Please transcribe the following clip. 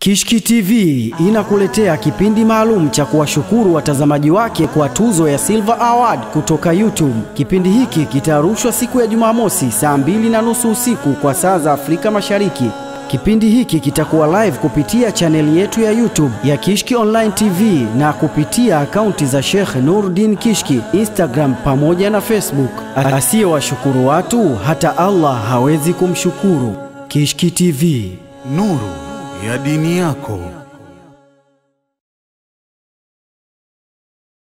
Kishki TV inakuletea kipindi maalum cha kuwashukuru watazamaji wake kwa tuzo ya Silver Award kutoka YouTube. Kipindi hiki kitarushwa siku ya Jumamosi saa 2:30 usiku kwa saa za Afrika Mashariki. Kipindi hiki kitakuwa live kupitia chaneli yetu ya YouTube ya Kishki Online TV na kupitia akaunti za Sheikh Nuruddin Kishki, Instagram pamoja na Facebook. Asiyewashukuru watu hata Allah hawezi kumshukuru. Kishki TV, nuru ya dini yako.